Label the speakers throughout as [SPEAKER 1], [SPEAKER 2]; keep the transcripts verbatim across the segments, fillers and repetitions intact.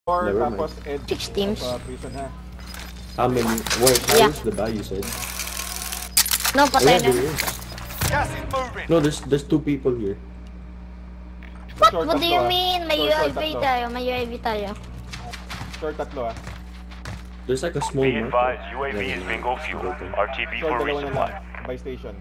[SPEAKER 1] Or
[SPEAKER 2] Never
[SPEAKER 1] tapos
[SPEAKER 2] mind.
[SPEAKER 1] edge
[SPEAKER 3] Six teams.
[SPEAKER 1] of, uh, prison, ha?
[SPEAKER 2] How many? Where?
[SPEAKER 3] Yeah.
[SPEAKER 2] Where's the guy you said?
[SPEAKER 3] No,
[SPEAKER 2] Oh,
[SPEAKER 3] patay
[SPEAKER 2] yeah,
[SPEAKER 3] na.
[SPEAKER 2] there is.
[SPEAKER 4] Gas is moving.
[SPEAKER 2] No, there's there's two people here.
[SPEAKER 3] What?
[SPEAKER 1] Short
[SPEAKER 3] What do
[SPEAKER 1] tatlo,
[SPEAKER 3] you
[SPEAKER 1] ah.
[SPEAKER 3] mean? May
[SPEAKER 1] Short, short
[SPEAKER 3] U A V
[SPEAKER 1] tatlo.
[SPEAKER 3] tayo, may U A V tayo.
[SPEAKER 1] Short tatlo, ah.
[SPEAKER 2] There's like a small
[SPEAKER 5] Be
[SPEAKER 2] marker.
[SPEAKER 5] advised, U A V
[SPEAKER 2] Never
[SPEAKER 5] is
[SPEAKER 2] mind.
[SPEAKER 5] bingo fuel. R T B
[SPEAKER 1] Short,
[SPEAKER 5] for
[SPEAKER 1] dalawa na
[SPEAKER 5] resupply.
[SPEAKER 1] lang. By station.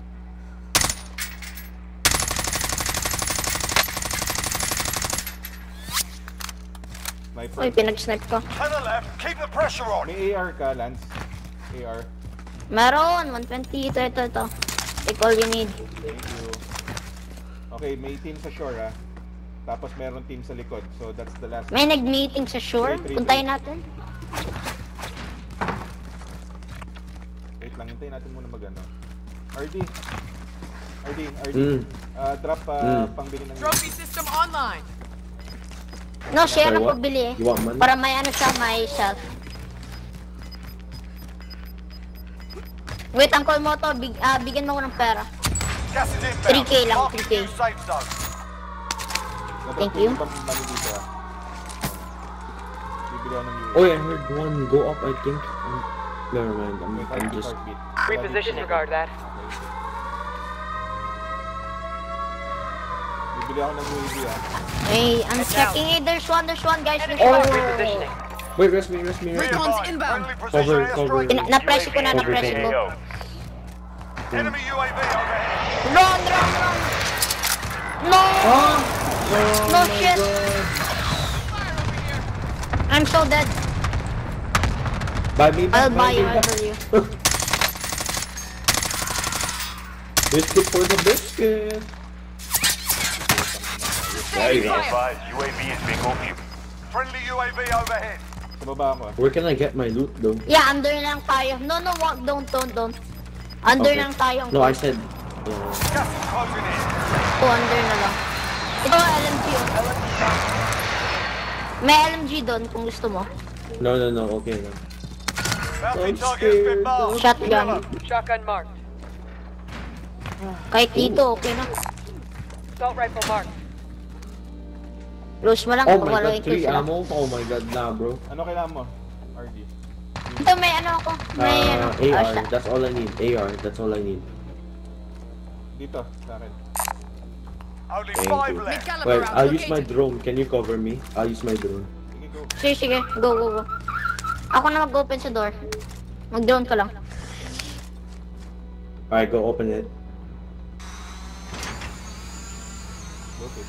[SPEAKER 1] Sniper.
[SPEAKER 3] Uy, pinag-snipe ko.
[SPEAKER 4] To the left, keep the pressure on.
[SPEAKER 1] May A R ka, Lance. A R.
[SPEAKER 3] Meron, one twenty. Ito, ito, ito. Take all you need.
[SPEAKER 1] Thank you. Okay, may team sa shore, ah. Tapos meron team sa likod. So that's the last.
[SPEAKER 3] May nag-meeting sa shore.
[SPEAKER 1] Three, three,
[SPEAKER 3] Puntayin
[SPEAKER 1] three.
[SPEAKER 3] natin.
[SPEAKER 1] Wait lang, hintayin natin muna mag-ano. R D. R D, R D.
[SPEAKER 2] Mm.
[SPEAKER 1] Uh, drop uh,
[SPEAKER 2] Mm.
[SPEAKER 1] pangbili ng...
[SPEAKER 6] Trophy system online.
[SPEAKER 3] No, share
[SPEAKER 2] Sorry,
[SPEAKER 3] ang
[SPEAKER 2] what?
[SPEAKER 3] pagbili eh.
[SPEAKER 2] You want money?
[SPEAKER 3] Para may ano siya, may shelf. Wait, Uncle Moto, big, ah, bigyan mo ko ng pera.
[SPEAKER 4] Gas is inbound.
[SPEAKER 3] three K lang,
[SPEAKER 4] Marking
[SPEAKER 3] three K.
[SPEAKER 4] new safe zone.
[SPEAKER 3] Thank you.
[SPEAKER 1] Money dito, ah. Bibili ako ng U A V.
[SPEAKER 2] Oh, yeah, I heard one go up. I think. Um, never mind. I'm,
[SPEAKER 1] Wait,
[SPEAKER 2] I'm
[SPEAKER 1] heartbeat,
[SPEAKER 2] just.
[SPEAKER 1] heartbeat.
[SPEAKER 6] Reposition,
[SPEAKER 1] Heartbeat.
[SPEAKER 6] regard that.
[SPEAKER 1] Bibili ako ng U A V, ah.
[SPEAKER 3] Hey, I'm checking it. There's one, there's one, guys. There's
[SPEAKER 2] Oh!
[SPEAKER 3] one.
[SPEAKER 6] Repositioning.
[SPEAKER 2] Wait, rest me, rest me, rest me.
[SPEAKER 6] Recon's
[SPEAKER 4] Be advised,
[SPEAKER 6] inbound.
[SPEAKER 4] friendly
[SPEAKER 2] Cover,
[SPEAKER 4] precision
[SPEAKER 2] cover.
[SPEAKER 4] airstrike.
[SPEAKER 3] Pina- Na-press ko na,
[SPEAKER 5] U A V
[SPEAKER 3] na-press ko.
[SPEAKER 5] A O.
[SPEAKER 4] Enemy U A V overhead.
[SPEAKER 3] Run, run, run! No!
[SPEAKER 2] Oh
[SPEAKER 3] No
[SPEAKER 2] my
[SPEAKER 3] shit!
[SPEAKER 2] God.
[SPEAKER 3] I'm so dead.
[SPEAKER 2] Buy me back,
[SPEAKER 3] I'll buy you,
[SPEAKER 2] me
[SPEAKER 3] I'll
[SPEAKER 2] back.
[SPEAKER 3] buy you.
[SPEAKER 2] Biscuit for the biscuit. There you
[SPEAKER 5] Be
[SPEAKER 2] go.
[SPEAKER 5] advised, U A V is bingo fuel.
[SPEAKER 4] Friendly U A V overhead.
[SPEAKER 1] Sa baba ako, ah.
[SPEAKER 2] Where can I get my loot though?
[SPEAKER 3] Yeah, under lang tayo. No, no, walk, don't, don't, don't. Under
[SPEAKER 2] Okay.
[SPEAKER 3] lang tayo.
[SPEAKER 2] No, I said. Uh,
[SPEAKER 4] Gas is closing in.
[SPEAKER 3] Oh, under na lang. Ito, L M G. Oh. May L M G doon kung gusto mo.
[SPEAKER 2] no, no, no. Okay, no.
[SPEAKER 4] Bounty
[SPEAKER 2] I'm
[SPEAKER 4] target has been
[SPEAKER 2] scared.
[SPEAKER 4] marked.
[SPEAKER 3] Shotgun.
[SPEAKER 6] Shotgun marked.
[SPEAKER 3] Kahit dito, okay na.
[SPEAKER 6] Assault rifle marked.
[SPEAKER 3] Close mo lang.
[SPEAKER 2] Oh my
[SPEAKER 3] papaluin
[SPEAKER 2] god,
[SPEAKER 3] ko
[SPEAKER 2] three
[SPEAKER 3] sila.
[SPEAKER 2] ammo? Oh my god, nah, bro.
[SPEAKER 1] Ano kailangan mo? R D.
[SPEAKER 3] Ito, may ano ako. May ano.
[SPEAKER 2] Uh, A
[SPEAKER 3] ah,
[SPEAKER 2] R,
[SPEAKER 3] siya.
[SPEAKER 2] that's all I need. A R, that's all I need.
[SPEAKER 1] Dito, sa akin.
[SPEAKER 4] Only
[SPEAKER 2] Thank
[SPEAKER 4] five
[SPEAKER 2] you.
[SPEAKER 4] left.
[SPEAKER 6] Caliber
[SPEAKER 2] Wait,
[SPEAKER 6] round
[SPEAKER 2] I'll use my
[SPEAKER 6] located.
[SPEAKER 2] drone. Can you cover me? I'll use my drone.
[SPEAKER 1] Sige, go.
[SPEAKER 3] Sige, sige. Go, go, go. Ako na mag-open sa door. Mag-drone ka lang.
[SPEAKER 2] Alright, go open it.
[SPEAKER 1] Okay.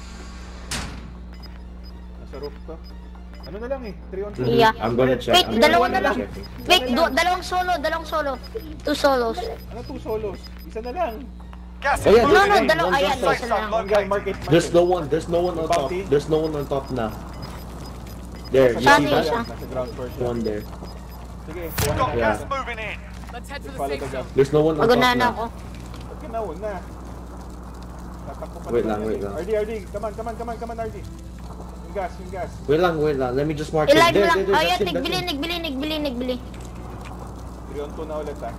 [SPEAKER 1] Nasa roof to. Ano na lang eh, three on three.
[SPEAKER 2] Mhm.
[SPEAKER 3] Yeah.
[SPEAKER 2] I'm gonna check.
[SPEAKER 3] Wait,
[SPEAKER 2] I'm
[SPEAKER 3] dalawa
[SPEAKER 2] gonna
[SPEAKER 3] na lang.
[SPEAKER 2] check.
[SPEAKER 3] Wait, do, dalawang solo, dalawang solo. Two solos.
[SPEAKER 1] Ano two solos? Isa na lang.
[SPEAKER 4] Gas
[SPEAKER 2] Oh,
[SPEAKER 4] is
[SPEAKER 2] yeah,
[SPEAKER 3] No,
[SPEAKER 4] moving
[SPEAKER 3] no,
[SPEAKER 4] in.
[SPEAKER 3] dalawa.
[SPEAKER 2] One
[SPEAKER 3] Ayan,
[SPEAKER 2] just
[SPEAKER 3] isa na lang.
[SPEAKER 1] One guy, market, market.
[SPEAKER 2] There's no one, there's no one on top.
[SPEAKER 1] Bounty?
[SPEAKER 2] There's no one on top now. There, you
[SPEAKER 3] Saan
[SPEAKER 2] see
[SPEAKER 3] yung
[SPEAKER 2] that?
[SPEAKER 3] isa?
[SPEAKER 1] Nasa ground floor siya.
[SPEAKER 2] One there.
[SPEAKER 1] Sige,
[SPEAKER 4] Got
[SPEAKER 2] Yeah.
[SPEAKER 4] gas moving in.
[SPEAKER 6] Let's head for the
[SPEAKER 1] follow
[SPEAKER 6] safe
[SPEAKER 1] the gas.
[SPEAKER 6] zone.
[SPEAKER 2] There's no one on top
[SPEAKER 3] Magunahan na
[SPEAKER 2] now.
[SPEAKER 3] ako.
[SPEAKER 1] Ba't ka naun na? Tatakbo pa
[SPEAKER 2] Wait
[SPEAKER 1] naman
[SPEAKER 2] lang,
[SPEAKER 1] yan
[SPEAKER 2] wait
[SPEAKER 1] eh.
[SPEAKER 2] lang.
[SPEAKER 1] R D, R D, come on, come on, come on, come on, R D. Yung gas, yung gas.
[SPEAKER 2] Wait lang, wait lang. Let me just mark it.
[SPEAKER 3] I-live
[SPEAKER 2] There,
[SPEAKER 3] lang.
[SPEAKER 2] there, there.
[SPEAKER 3] Ayan,
[SPEAKER 2] That's it, that's
[SPEAKER 3] nagbili,
[SPEAKER 2] it.
[SPEAKER 3] nagbili, nagbili, nagbili.
[SPEAKER 1] three on two na ulit ah.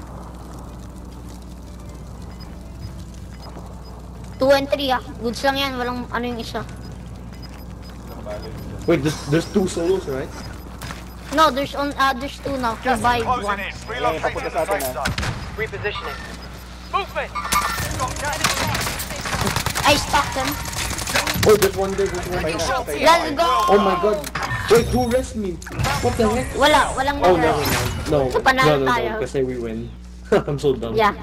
[SPEAKER 3] two and three ah. Goods lang yan, walang ano yung isa.
[SPEAKER 1] Nakabalo yun dyan.
[SPEAKER 2] Wait, there's, there's two solos, right?
[SPEAKER 3] No, there's on, uh, there's two now.
[SPEAKER 4] Gas
[SPEAKER 3] You buy
[SPEAKER 4] is closing
[SPEAKER 3] one.
[SPEAKER 4] in.
[SPEAKER 1] Ayan,
[SPEAKER 4] Relocating
[SPEAKER 1] papunta
[SPEAKER 4] to
[SPEAKER 1] sa
[SPEAKER 4] the
[SPEAKER 1] atin
[SPEAKER 4] safe
[SPEAKER 1] ah.
[SPEAKER 4] zone.
[SPEAKER 6] Repositioning. Movement.
[SPEAKER 4] Got gas.
[SPEAKER 3] I stocked them.
[SPEAKER 2] Oh, there's one there, there's one
[SPEAKER 1] Patay
[SPEAKER 2] there.
[SPEAKER 1] na, patay na.
[SPEAKER 3] Let's go!
[SPEAKER 2] Oh my god. Wait, who rest me? What the heck?
[SPEAKER 3] Wala, walang
[SPEAKER 2] Oh,
[SPEAKER 3] nag-
[SPEAKER 2] never mind. No,
[SPEAKER 3] So,
[SPEAKER 2] no,
[SPEAKER 3] panalo
[SPEAKER 2] no,
[SPEAKER 3] tayo.
[SPEAKER 2] no, kasi we win. I'm so dumb.
[SPEAKER 3] Yeah.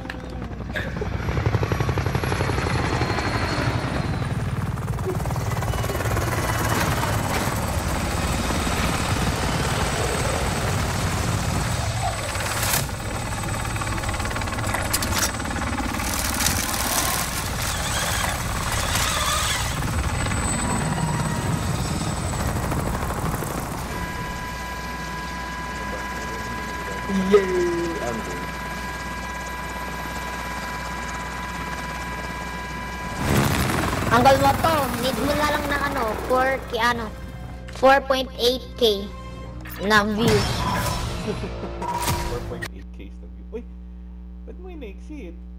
[SPEAKER 2] Yay! I'm good.
[SPEAKER 3] Hanggal mo to, need mo na lang ng ano, four k ano, four point eight K na views.
[SPEAKER 1] four point eight K na view. Uy, ba't mo ina-exit?